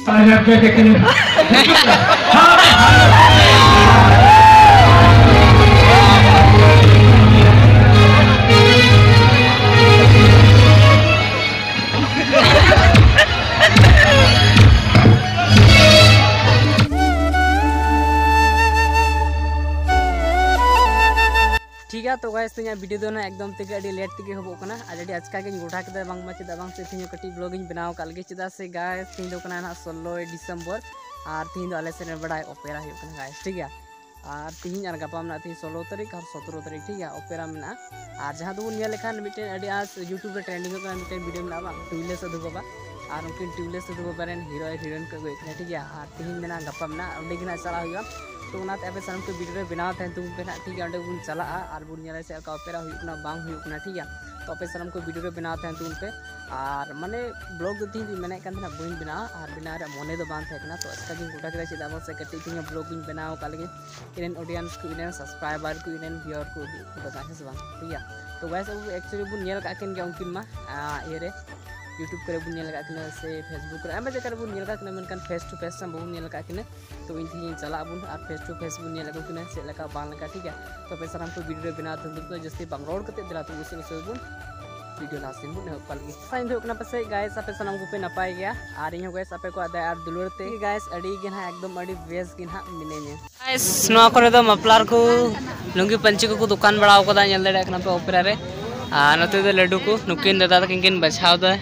ठीक है तो गाइस तो वीडियो दो ना एकदम तक लेट तक होना आजका के गोटा के बांगमा चेदा बांग से तीन कटी ब्लॉग बनाव काल के चेदा से गाइस तीन दो ना 16 दिसंबर और तीन दो आले से बड़ा ओपेरा होना गाइस ठीक है और तीन और गपा में तीन 16 तारीख और 17 तारीख ठीक है ओपेरा में और जहाँ दो लेखान मिट्टन आस यूट्यूब रे ट्रेंडिंग मिट्टन वीडियो में ट्यूबले साधु बाबा और उनकिन ट्यूबले साधु बाबा हीरो हीरोइन को गए ठीक है और तीन में गपा में अंडे चला हुआ तो पे सामने को वीडियो बनाव तुम पे ना ठीक है अंडे बन चला और बन से ओपेरा होना बांग होना ठीक है तो पे सामने को वीडियो बनाव तुम पे और माने ब्लॉग तीन मेने बन बना और बना मने दो बांग तो अच्छा गोटा के चेदा से कटी तीन ब्लॉग बनाव का इन ऑडियंस को इन सब्सक्राइबर को इन व्यूअर को से बांग ठीक है तो गाइस अब एक्चुअली बन का उनकिन मा ये यूट्यूब करे बन से फेसबुक रे जगह बन मनकान फेस टू फेस बन तो इन चला बन और फेस टू फेस बन चेका बांग ठीक है तो पे सामान को वीडियो बनाव तो जस्ती बांग रोड करते दिला तो उसे बन वीडियो लास्ट दिन एहब पाल साइन पासे गाइस आपे सामान को पे नपाय गया और इन गाइस आपे को आदा और दुलरते गाइस अड़ी के ना एकदम अड़ी बेस के ना मिनेने गाइस नो करे दो मफलर को लुंगी पंची को दुकान बढ़ाव कदा नेल दड़े कना पे ओपेरा रे आ नते दो लड्डू को नुकिन दादा किन बचाव दा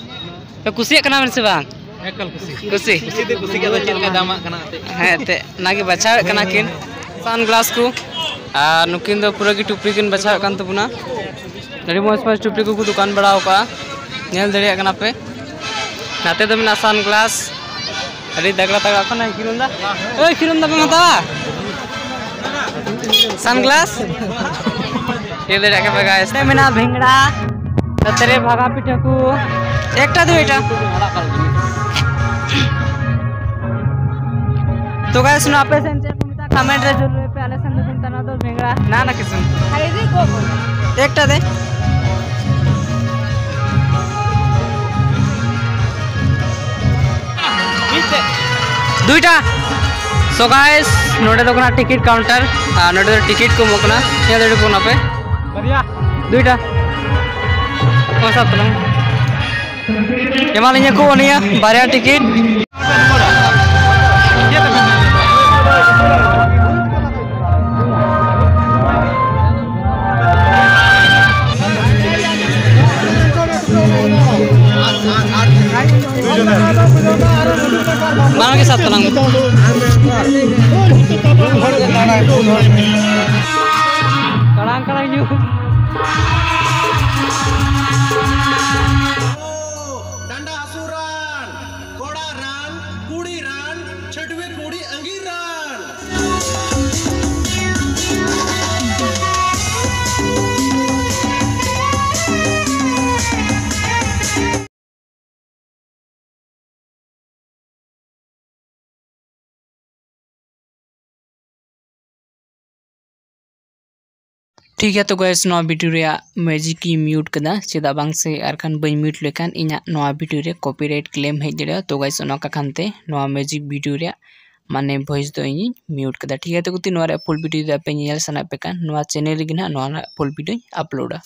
तो कुसिया कना मन से बांग एकल कुसी कुसी कुसी ते कुसी के चेल का दामा कना है ते नागे बचाव कना किन सन ग्लास को आ नुकिन दो पूरा की टुपरी किन बचाव कान तबुना अड़ी मज मज टुपरी को दुकान बढ़ाव का नेल दड़े कना पे नाते दो मिना सन ग्लास अड़ी दगड़ा तगड़ा कना किरुंदा ओए किरुंदा पे मतावा सन ग्लास ये दड़े के गाइस ते मिना भिंगड़ा तेरे भागा पिठा को एकटा दो एटा तो गाइस सुनो आपे सेंटर को मिता कमेंट रे जरूर पे आले संग चिंता ना दो भेंगड़ा ना किसम हाइरी को एकटा दे दुईटा सो गाइस नोडे तो कना टिकट काउंटर नोडे तो टिकट को मोकना ये दे को ना पे बढ़िया दुईटा कौन सा तलंग एमालिnya को ओनिया बारया ticket mana ke satu lang kadang-kadang nyu danda asuran koda ran kudi ran chedwe kudi angiran ठीक है तो गाइस नवा वीडियो रे मैजिक की म्यूट कदा चेदा बांग से आरखान बई म्यूट लेखान इना नवा वीडियो रे कॉपीराइट क्लेम हेज दड़े तो गाइस ओना का खानते नवा मैजिक वीडियो रे माने वॉइस दो इन म्यूट कदा ठीक है तो गुती नवा रे फुल वीडियो दे पे नेल सना पे कान नवा चैनल रे गिना नवा फुल वीडियो अपलोडा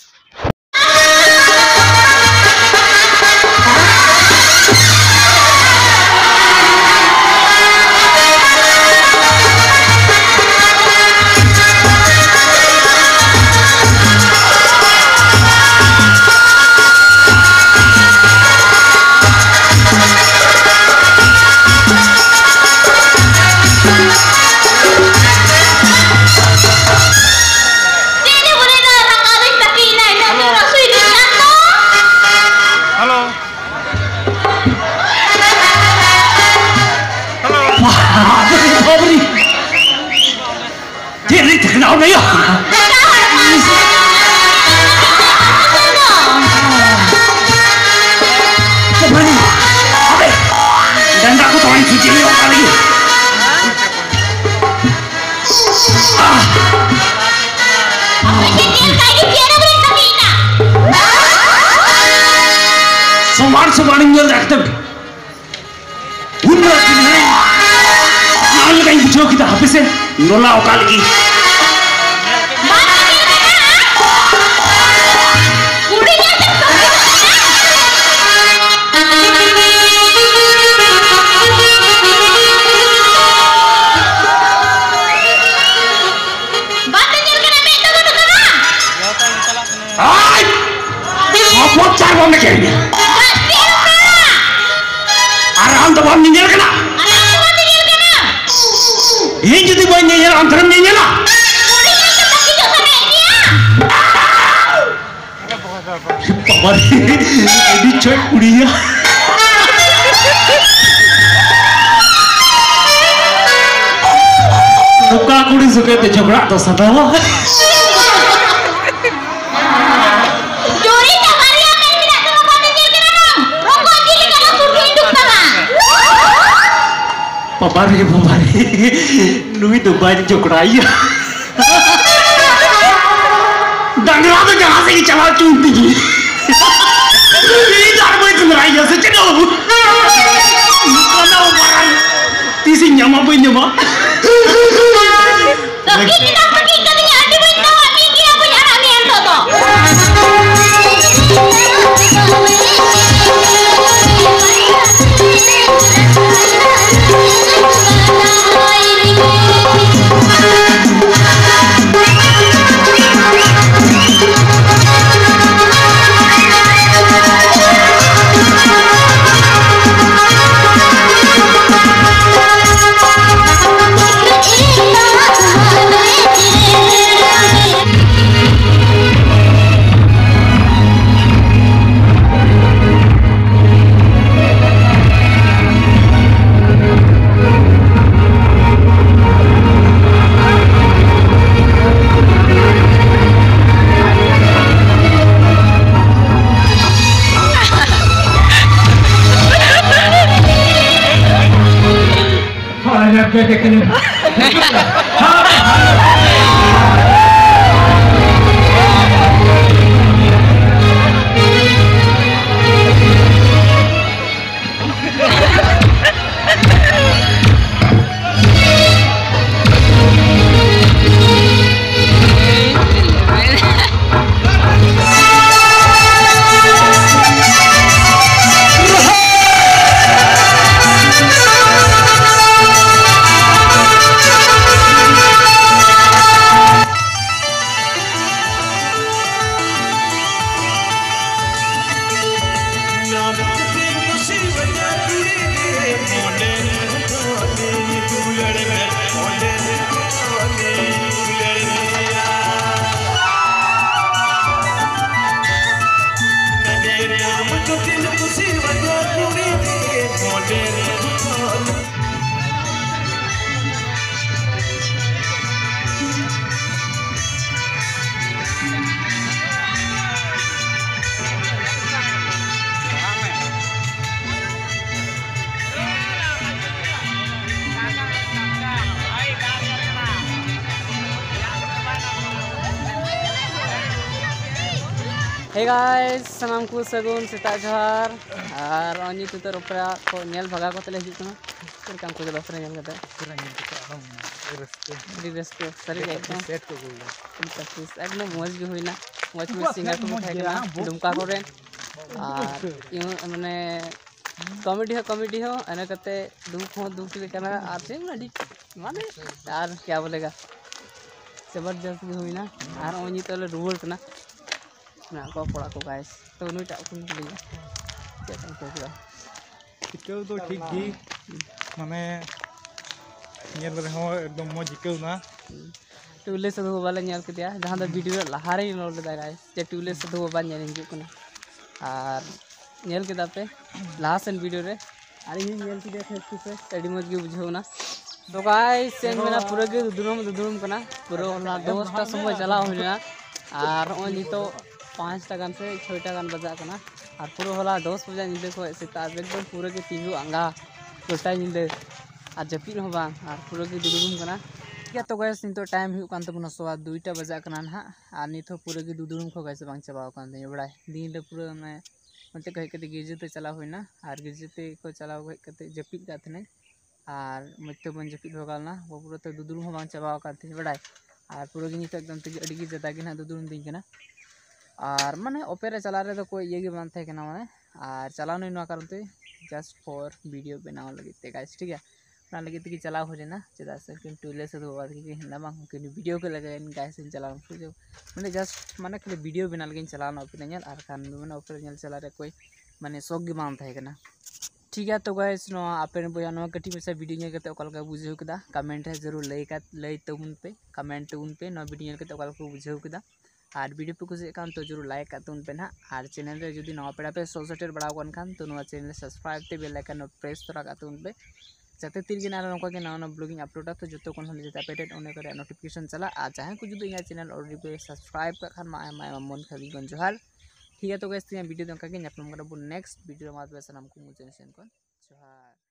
नहीं डंडा को थोड़ी खींची नहीं होगा लगी सुमार सुमार इंजल रखते उन्ना kita habis ya nola oka lagi ay apa cara mau mikirnya arahan tuh mau nyindir kena ini jadi mau nyindir antara nyindir lah Bapak ini cuek kudinya luka kudi suka terjebak atau sadar Papari, Nui tuh banyak jokraya. Dan rata jangan sih cakap cunti. Ini jangan boleh jokraya secedoh. Karena orang tisi nyama punya mah. Tapi kita pergi katanya ada beritahu dia punya anak ni yang toto. Hey guys, sanam ku sagun seta johar ar oni tu ropra ko nyel bhaga ko tele hijuk kana फिर काम को दफरे nyel kata पूरा नींद का हम रस्ते di resko sari ekdom set को बोल practice ekdom moj bi hoina moj moj singer ko thai kana dumka kore ar yu mane comedy हो एना कते दुख लेकना आर से ना माने यार क्या बोलेगा जबरदस्त भी हुई ना आर ओनी तले रुवल कना ना को पड़ा को गाइस तो नुई टा कुन ली क्या तुम को पूरा चिकल तो ठीक ही माने नेल रे हो एकदम मो जिकल ना टूले से दो वाला नेल के दिया जहां द वीडियो लहारे नोल दा गाइस जे टूले से दो बान नेल हिजु कना आर नेल के दापे लास्ट एंड वीडियो रे आर इन नेल के देख फेसबुक पे एडी मज के बुझो ना तो गाइस सेन मेना पूरा के दुरुम कना पूरा होला 10टा समय चला होइना आर ओ नितो 5टा गान से 6टा गान बजा कना आर पूरा होला 10 बजे निदे को सेता एकदम पूरा के तीनू अंगा गोटा निदे आर जपिन हो बांग आर पूरा के दुरुम कना या तो गाइस नितो टाइम हुई कान तबना सवा 2टा बजा कना ना आर नितो पूरा के दुरुम को गाइस बांग चबाव कान दे बड़ाय दिन ले पूरा मैं उनते कह के गिरजते चला हुई ना और गिरजते को चला हुई कहते जपित जाते और मजते बन जपिद होगालना वो पूरा तो दुदुरुम हों चाबा तीन बड़ा और पूरा नित एकदम तक अड़ी ज़्यादा ना दुदुरुम दी और माने ओपेरे चला रहे तो कोई ये बान थे माने और चलाव नहीं कारण ते जस्ट फॉर वीडियो बनाव लगे गाइस ठीक है ना लगे कि चलाव हो लेना चेदा से कि टूले से दो बात कि ना बांग कि वीडियो को लगे गाइस चलाव माने जस्ट माने कि वीडियो बना लगे चलाव ओपेरे नेल और खान माने ओपेरे नेल चला रे कोई माने शौक गे बान थे ठीक है तो गाइस नो आपन बोया नो कटी में से वीडियो नेल कते ओकल का बुझेउ केदा कमेंट है जरूर लई तबुन पे कमेंट तबुन पे नो वीडियो नेल कते ओकल को बुझेउ केदा और वीडियो पे कुछ कान तो जरूर लाइक करते पे ना और चैनल रे जुदी नवा पेड़ा पे सो सेटेर बड़ा खान तो नवा चैनल सब्सक्राइब ते बेल आइकन प्रेस तोरा करते पे जाते तीर ना नौका के नवा ब्लॉगिंग अपलोडा तो जो को जाते अपडेट उन्हें करे नोटिफिकेशन चला और चाहे को जुदी चैनल ऑलरेडी पे सब्सक्राइब कर खान मा मन खरी गन जोहार ठीक है तो गाइस वीडियो तो का नेक्स्ट वीडियो मात बेसन हमको मुझे जोहार।